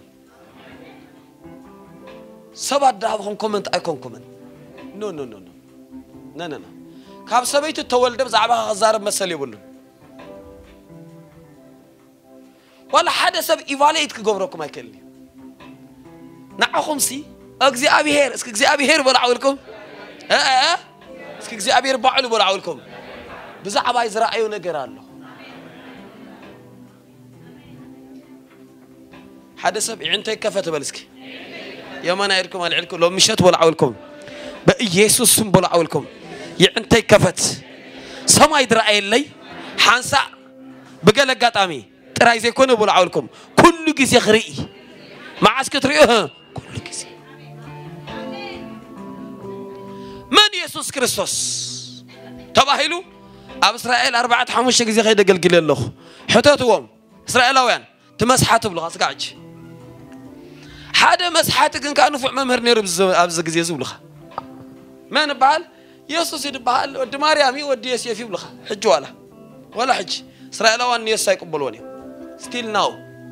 سبعة دهابهم كومنت أيكونكم نو كاب سبيت التولد بزعبها غزار مسل يقولون ولا حدا سب إيفاليت كجبركم أكلني نعخم سي أجزي أبي هير اسك أجزي أبي هير ولا عولكم اسك أجزي أبي هير بعلو ولا عولكم بزعبها يزرع ونجر الله حدا سب عنتي كفت بلسك يوم أنا أركم على علكم لو مشت ولا عولكم بيسوس ولا عولكم يعنتي كفت سما يدرأي لي حنسا بقلق قطامي ترى زي كونه ولا عولكم كل جزء غريء ما عسك تريه كل جزء من يسوع كريستوس تباهلو أب إسرائيل 4-5 جزء خير دقل الله حتاتهم إسرائيلاويان تمسحات بلغة سقعج حدا مسحاتك إن كانوا في ممر نير أبز جزء زولخ ما نبال يسوع يدبال ود مريم ودي يسيف بلغ حج ولا حج إسرائيلاويان يسايق بلوني still now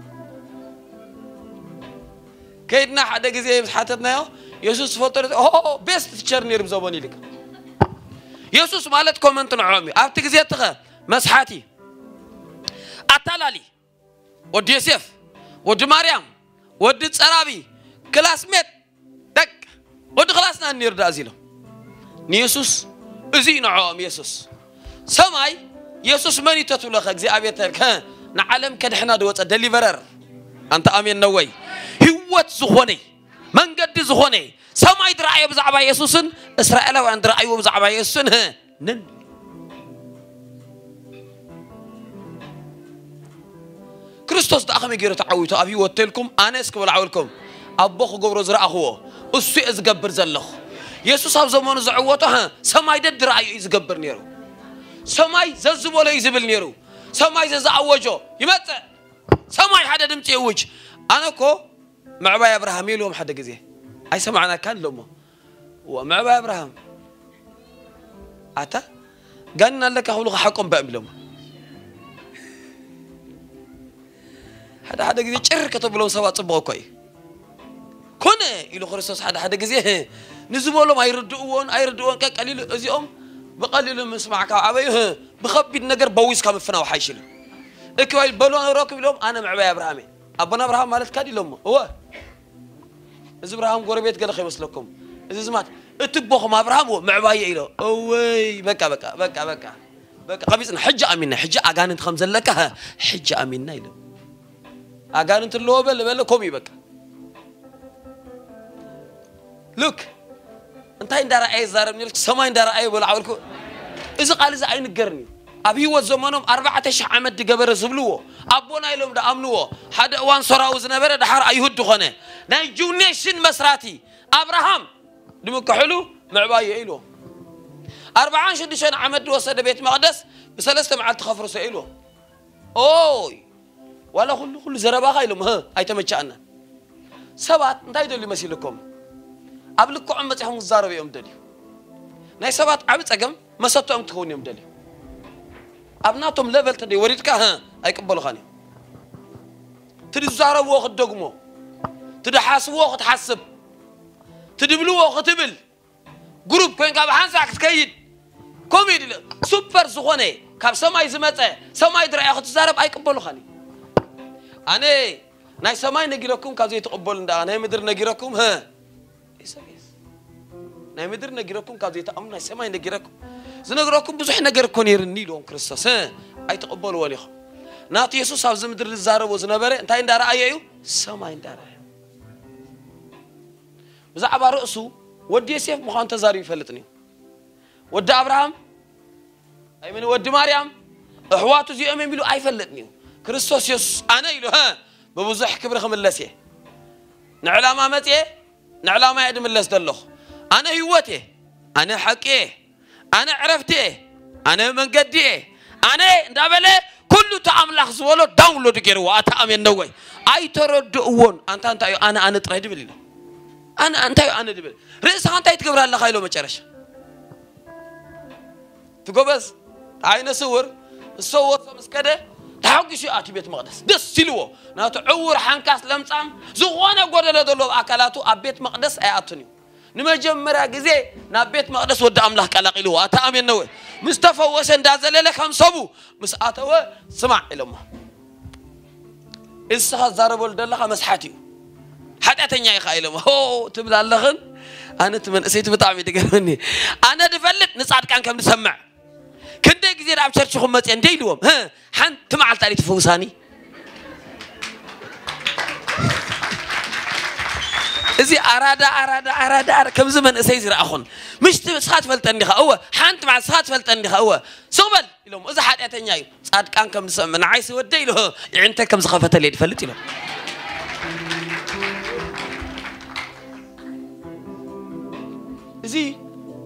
كيدنا حدا جزء مسحاتنا يسوع فطرت best teacher نير بزبوني لك يسوع مالت كومنت نعمي أبت جزء تغى مسحاتي أتلالي ود يسيف ود مريم ود سرابي كلاسميت دك ود خلاصنا نير دازيله نيسوس أزين عام يسوس سماي يسوس مني تطلق أجزاء أبيتك نعلم كده إحنا دوت دليفرر أنت أمين نوي هوت زخوني من قد زخوني سماي درعي بزعبا يسوسن إسرائيل وعند درعي بزعبا يسوسن نن كريستوس ده أخمي جيرت عويته أبي وتلكم أنا اسكبل عولكم أبوخ قبر زرع هو السوء إزجبر زلخ يسوس هذا زمان زعوته سماي ده درعي إزجبر نيرو سماي ززب ولا يزبل نيرو سماي زعوجه يمتى سماي حدا دمت يوج أنا كو مع باي إبراهيم يلوم حدا جزيه أي سمعنا كان لومه ومع باي إبراهيم أتا قلنا لك هو حكم بأملهم حدا جزيه شر كتب لهم سوا صبوا كوي كونه يلو خريستوس حدا جزيه نزبوا ما يردون كقليل أزيهم بقليل مسمعك عبيه بخبي النجر بويس كم فينا وحيشله إكوال بلون راكب لهم أنا مع باي إبراهيم أبونا إبراهيم مالت كادي لهم هو إذا إبراهيم قربيت قال خيمس لكم إذا زمات اتبخوا مع إبراهيم ومع باي إله أوي بكا قبيسنا حجة أمينة حجة أجانت خمس لك حجة أمينة إله أجانت اللوبة اللي كومي بكا لوك أنت عند رأي زار من السماء عند رأي ولا عولكو إذا قال إذا عين الجرني أبي وزمانهم 14 عام تجبر زبلوه أبونا يلوم ده أمنوه هذا وان صرا وزنبرة ده حر أيهود دخانه نيجونيشن مسراتي أبراهام دمك حلو مع باي إله 14 عام وصل بيت مقدس بثلاثة معاد تخفر سئله أوي ولا كل زربا خيلهم أي تمشينا سبات نتايد اللي مسيلكم قبلكم عم بتحمل الزارب يوم دليل ناي سبات عبت أجمع ما صدقوا أم تكون يوم دليل أبناتهم ليفل تدي وريتك أي قبلوا خاني تدي الزارب وقت دقمو تدي حاسب وقت حسب تدي بلو وقت تبل جروب كين كاب حنساك تكيد كوميدي سوبر زخونة كاب سماي زمتة سماي درا ياخد الزارب أي قبلوا خاني أنا ناي سماي نجيركم كذي تقبلون ده أنا مدر نجيركم ناي مدر نجيركم كذي تأمن ناي سماي نجيركم زنجركم بزح نجيركم يرنيلون كريستوس أي تقبلوا وليهم ناتي يسوع سافز مدر الزارب وزنبرة أنت عند رأي أيو سماي عند رأي بزعب رأسه ودي سيف مخان تزاري فلتني ودي أبراهام أي من ودي مريم أحواته زي أمين بيلو أي فلتني كريستوس يسوع أنا يلو ببزح كبر خملسيه نعلم ما متى نعلم ما يدم اللس دلخ أنا هوته أنا حقيه أنا عرفته أنا من قديه أنا دابله كل تعامل خزوله داونلود كيروا أتأمين نوعي أي ترد أون أنت أنا تريد بليله أنا دبل رئيس أنت يتكبر الله خيلو مشارش تقول بس عين صور الصوت مسكده تحقق شيء أتبيت مقدس دس سلوه ناتعور حنكاس لمسام زغوانا قدر لدلو أكلاتو أبيت مقدس أياتني نما جمرة جزء نبيت مقدس ود أملاك على قلوه أتأمين نوي مستفوس اندازلله كم سبو مساتوا سمع إلما إسها زاربول دلها مسحتيو حتى تنيا خايلما هو تبلا لغن أنا تمن أسيت بطعمي تقولني أنا دفلت نصعد كان كم نسمع كنت كثير أبشر شو خمتي عندي لهم ها حن تمعل تاريخ فوساني إذا أراد كم زمن أسير أخون مش تسخات فلتني خا حنت مع سخات فلتني خا سوبل لهم إذا حد أتنياي صاد كان كم سمن عايز ودي له يعني أنت كم سخافة اللي فلت له زي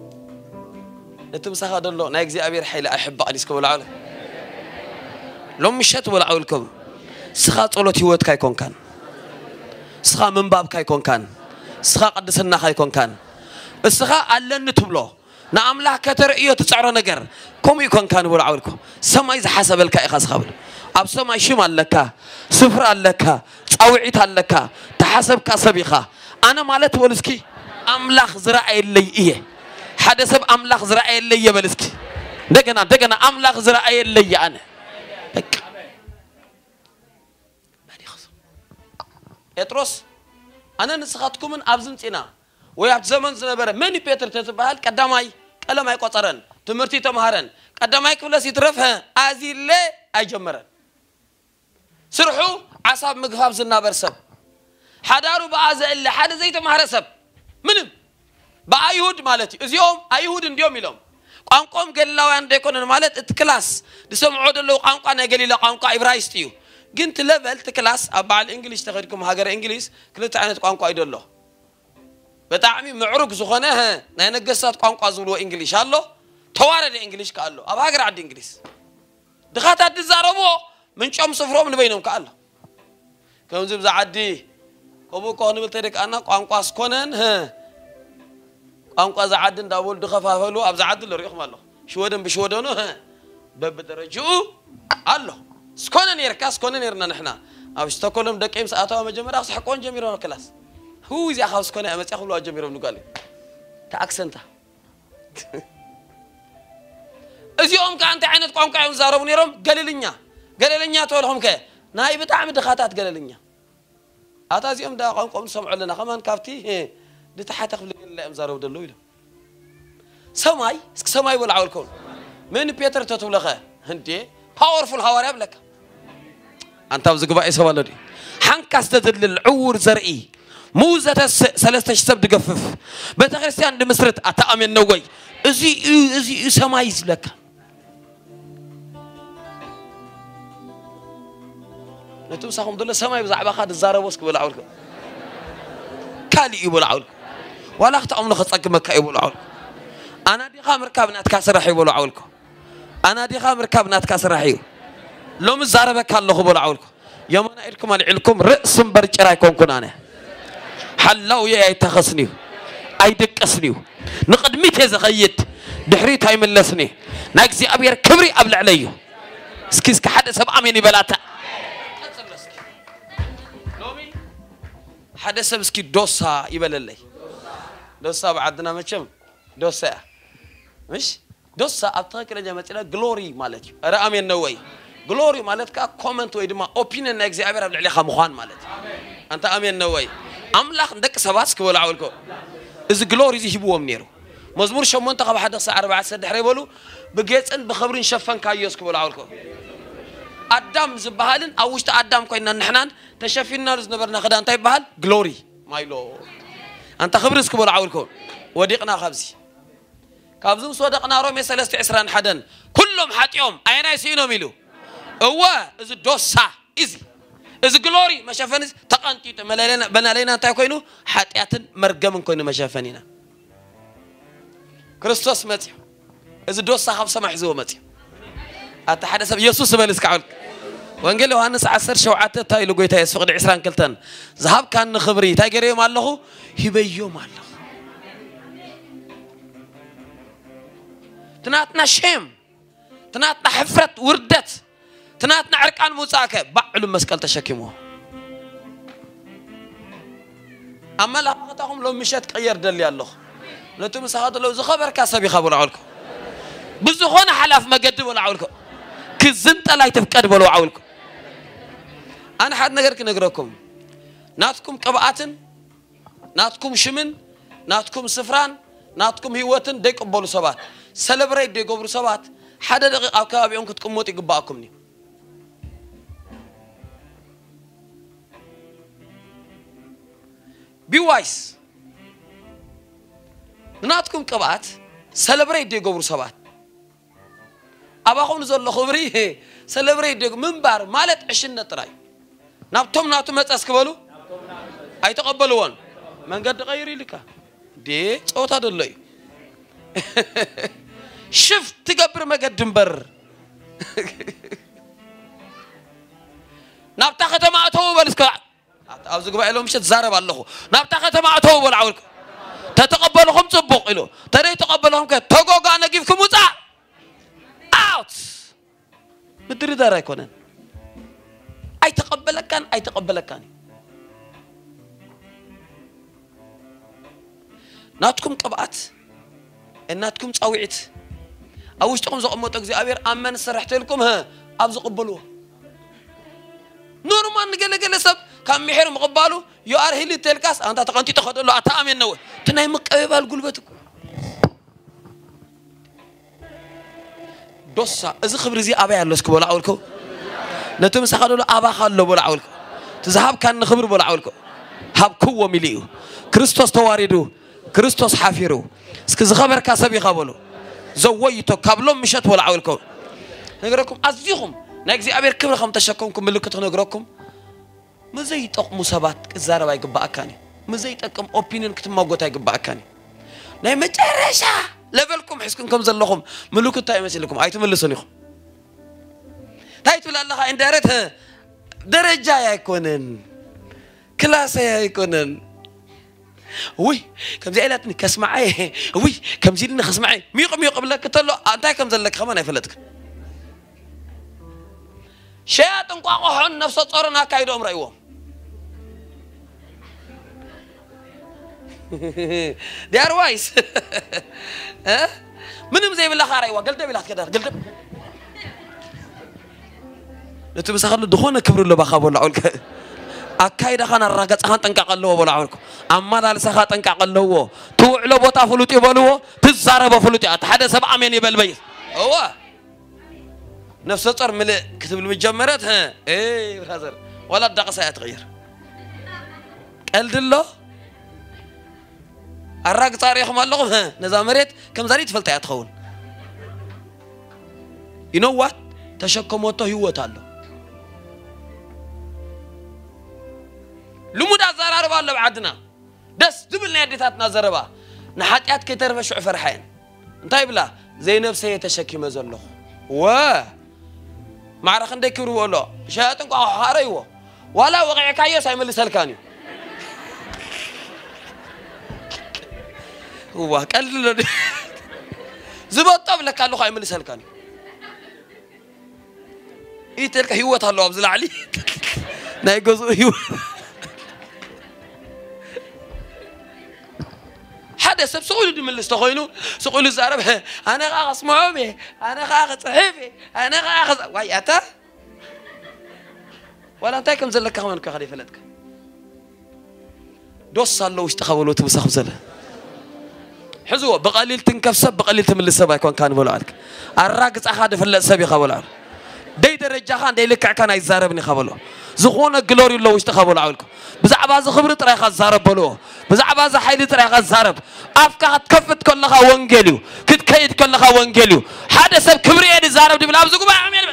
نتم سخاد الله نايجزي أبير حيل أحب عليكم ولا علا لو مشت ولا عولكم سخات الله تيوت كاي كون كان سخا من باب كاي كون كان سخا قدسنا كاي كون كان السخا علن تبلو نعمله كترئيو تسعر نجر كم يكون كان ولا عولكم سما إذا حسب الكاي خاص خبر أبصر ما يشوم علىك سفر علىك أوعيت علىك تحسب كسبيخة أنا مالت ولسكي أملاخ زراعة اللي إيه حدا سب أملاخ زراعة اللي يبلسكي دقنا أملاخ زراعة اللي أنا يتروس أنا نسخاتكم من أبزنتنا ويا زمن زنبرة مني بيتر تتبهال قدامي كلامي قطرن تمرتي تمهرن قدامي كل سيترفها أزيل أجمرن سرحوا عصاب مقفاب زنابر سب حدارو بعز إلا حدا زي تمهرسب منهم بأيهود مالتي اليوم أيهود اليوم يلوم قانقوم قال الله عندكم مالت الكلاس دسمعوا دلو قانق أنا قال لي قانق إبراهيستيو قلت ليفل تكلاس أبع الإنجليز تغيركم هاجر إنجليز كل تعانت قانق أيدله بتعمي معروك زخناها نحن قصة قانق أزولو إنجليز الله توارد إنجليز قالوا أبغى هاجر عند إنجليز دخلت عند الزاربو من شام صفرهم من بينهم قالوا كم زب زعدي كم كانوا بترك أنا قانق أسكنن ها قانق زعدن داول دخفافلو أب زعدن لريخ ماله شودن بشودنه ها ببدرجو الله سكونن يركاس سكونن يرنا نحنا أو اشتكولهم دقيم ساعتها مجمرة صحكون جميرون الكلاس هو إذا خاص سكونن أمس يأخذوا جميرون نقالي تأكسنتا اليوم كأنت عينت قوم كأنت زاربون يرم قليلنيا تقولهم كه نايب تعمد دخاتات قليلنيا أتى يوم دا قوم سمعوا لنا كمان كافتي لتحت قبل لا أمزارو دلويله سماي ولا عولكم من بيتر تطولخه هندي powerful هواريب لك أنت وزقبا إيش والدي حنك استدل العور زرعي موزة ثلاثة شتب دقفف بتغرسيان دمسرت أتأمن نووي إزي سمايز لك نتوم ساهم دول سماي بزعبا خاد الزارة وسك ولا عولكم كالي ولا عولكم ولا أختأم لخص أقمك ولا عولكم أنا دي خامر كابنات كاسر حي ولا عولكم أنا دي خامر كابنات كاسر حي لو مزاربة كالله ولا عولكم يوم أنا إلكم ألعلكم رأس برجع رايكم كنانه حلو يا يتخصني أيدك أسنيو نقدمي زغيت دحريت هاي من لسني ناقزي أبير كبري قبل عليه سكيس كحد سبعة مني بلاتا حد سبسكي دوسا يبل اللي دوسا بعدنا مشم دوسا مش دوسا أبتاك رجع مثلا glory مالتي رأمي النووي glory مالتك comment ويدما opinion ناقزي أبير قبل عليه خمخان مالتي أنت أمي النووي أملاخ ندك سباسك ولا عولكو إذا glory زي هبوا منيرو مزمور شو منطقة بحد الساعة 4 سد حريبولو بقيت أنت بخبرين شفن كايوسك ولا عولكو أدم زبالن أوشت أدم كوينا نحنان تشفينا رز نبرنا خدان طيب بحال glory my lord أنت خبرسك ولا عولكو وديقنا خبزي كابزم صدقنا رومي 23 حدن كلهم حتى يوم أين يسينو ميلو هو إذا دوسا إذا glory ما شافنيز تقنتي تملالنا بنالنا تاكوينو حتياتن مرجمن كوينو ما شافنينا كريستوس متى إذا دوسا خمس سمح زو متى أتحدث يسوع بلسك عول وانجيل يوحنس 10 شوعات تاي لقيتها يسفقد 20 كلتن ذهب كان خبري تاي جري مالله هبيو مالله تناتنا شيم تناتنا حفرت وردت تناتنا عرقان موساكه بعلو مسكال تشكيمو اما لا قطعهم لو مشات قير دلي الله نتو مساعد لو زخبر كاسبي خبر عليكم بزخون حلاف ما قد ولا عولكم كزنت لا يتفقد ولا عولكم أنا حد نجرك نجركم ناتكم قبعاتن ناتكم شمن ناتكم سفران ناتكم هيوتن ديك قبلوا سبات سلبريت ديك قبلوا سبات حدا دقيقة أو كابي يوم كنتكم موت يقبعكمني be wise ناتكم قبعات سلبريت ديك قبلوا سبات أباكم نزول خبري سلبريت ديك منبر مالت عشنا تراي نابتم ناتم متأسكبلو أي تقبلون من قد غيري لك دي صوت هذا اللي شفت تقبر ما قد دمبر نابتاخة ما أتوه بالسكا أوزق بقى لهم مشت زارب الله نابتاخة ما أتوه بالعولك تتقبلهم صبوق إلو تري تقبلهم كه تقول أنا كيفكم وزع out مدري دارا يكونن أي تقبلك كان أي تقبلك كان ناتكم قبعت ناتكم تصويعت أوش تقوم زقمت أجزاء أمن سرحت لكم ها أبز قبلوه نورمان نقل سب كم محير مقبلو يار هلي تلكاس أنت تقنتي تأخذ له أتأمن نوه تناي مقابل قلبتك دوسا إذا خبر زي أبي على سكوب ولا عولكم نتوم سخروا له أبا خلوا ولا عولكم تذهب كان خبر ولا عولكم هب قوة مليو كريستوس تواردو كريستوس حافيرو اسكز خبر كاسبي خبلو زويتو قبلهم مشت ولا عولكم نقولكم أزيهم نجزي أبير كبر خم تشكمكم ملكة نقولكم مزيت أقم سبات الزارة يقبع أكاني مزيت أقم opinion كتم موجود يقبع أكاني نعم ترشة ليفلكم حسكنكم زلهم ملوك تايم يسلكم أيتم اللي صنيخ تايتوا الله إن دارتها درجة يكونن كلاس يكونن وي كم زي قالتني كسمعي وي كم زي لنا خسمعي ميق قبلك قلت أنت كم زلك خمان يفلتك شياطن قاقحن نفس صورنا كايدهم رأيوهم they are wise منهم زي بالله خاريوا قلت بلا كدار قلت نتو مسخلو دخونه كبر له بخاب ولا عولك أكايد خان الرجال خان تنقق الله ولا عولك أما دال سخا تنقق الله توعلو بوتا فلوتي بلوه تزارب فلوتي أتحدث سبع من يبلبي هو نفس صار ملء كتب المجمرات ها إيه بهذا ولا الدقة يتغير قلد الله الرجال تاريخ مالهم ها نزامرت كم زاريت فلت يتخون you know what تشكموته هو تعلو لمود أزرار بالله بعدنا دس دبلنا يديتنا زربا نحاتيات كتر فشع فرحين طيب لا زي نفسه يتشكي مزلخ وا معرخ عندك كبر ولا شاطن قاحريوه ولا وقع كايو سايمل سلكاني هو قال زبط قبلك قالو خايمل سلكاني يتلك هيوت الله ابزل علي نايغوز هيو حدا سب سقول دي من الاستخوينو سقول الزعرب انا غاغص معومي انا غاغص صحيفي انا غاغص وياتا ولا انت كم زلك كمان كخلي فلتك دوس الله واشتخولو تبسخ زله حزوه بقليل تنكفسب بقليل تملس سبا يكون كان بولو عليك الراقص اخاد فلت سبي خبل عليك دي درجة خان دي لك كان يزاربني خبله زخونا جلوري الله واشتخبل عليكم بزعبا خبرة طريقة زارب بلوه بزعبا حيل طريقة زارب أفكا هتكفت كلها وانجليو كت كيد كلها وانجليو حدث كبرية دي زارب دي بلا بزقوا بقى عمين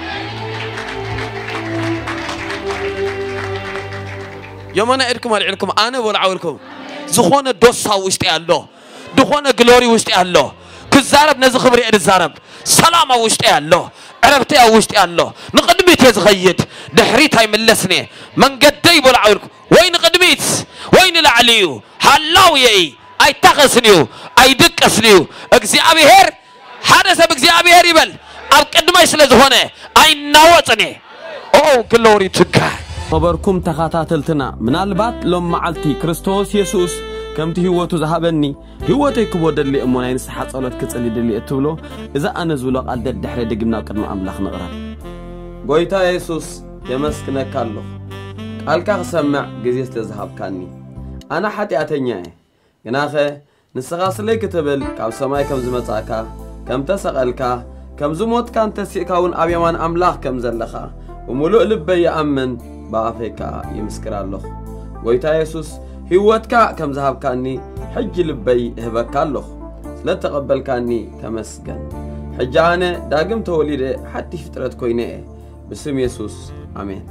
يوم أنا إركم عليكم أنا ولا عولكم زخونا دوسا واشتي الله دخونا جلوري واشتي الله كزارب نزخ خبرية دي زارب سلامة واشتي الله عرفتي أوشتي الله نقدميت يزغيد دحريت هاي ملسني من قدي بالعورك وين قدميت وين العليو هلاوي أي تغسنيو أي دكسنيو أجزاء حدث بأجزاء يبل أقدم يسلز هنا أي نوتني أو كلوري تكا خبركم تخاتاتلتنا من البات لما معلتي كريستوس يسوس كم تهوتو ذهبني هيوتي كبودلي أمونين صحة صلوات كتصلي دلي أتولو إذا أنا زولق على الدحر دقمنا وقدم أملاخ نقرأ قويتا يسوس يمسكنا كالله قالك سمع جزيز تذهب كاني أنا حتى أتنيا يناخي نسخاص لي كتبل كم سماي كم زمتاكا كم تسقلكا كم زموت كان تسيكاون أبيمان أملاخ كم زلخا وملؤ لبي يأمن بافيكا يمسكر الله قويتا يسوس هيوتكا كم ذهب كاني حج لبي هبكا الله لا تقبل كاني تمسكن حجانه داقم توليد حتى فترة كوينه بسم يسوس آمين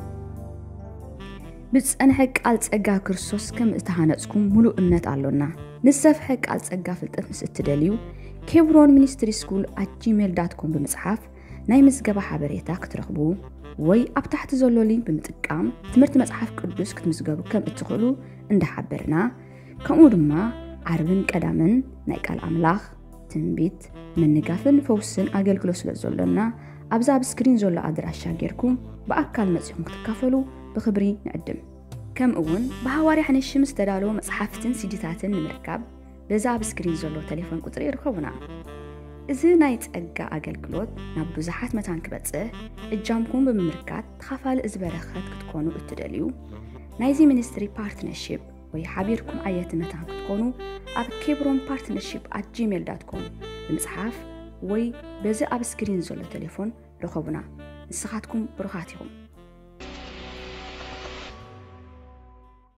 بس أنا حق على تسقى كرسوس كم استهانتكم ملو النت علونا نسف حق على تسقى في التفس التدليو كيبرون مينستري سكول @gmail.com بمصحف ناي مزقبة حبريتاك ترغبو وي أب تحت زولو لينك بمتقام تمرت مصحف قدوس كتمزقبو كم اتخلو اند حبرنا كمو دما عربن قدامن نايقال أملاخ تنبيت من نقافن فوسن أقل سلزولنا أبزا بسكرين زولا أدراشا غيركم بأكال مزيهم تكافلو بخبري نقدم كم أون بهواري حن الشمس تدالو مصحفتن سيديتاتن نمركب بزا بسكرين زولو تليفون قطري يركبنا إذا نايت أقا أقلقلوت نابدو زحات متان كبتسه الجامكم بممركات تخافال إزبارخات كتكونو اتداليو نايزي مينستري بارتنرشيب وي حبيركم آيات متان كتكونو أب كيبرون partnership@gmail.com بمصحف وي بزا بسكرين زولو تليفون ركبنا نسخاتكم برخاتكم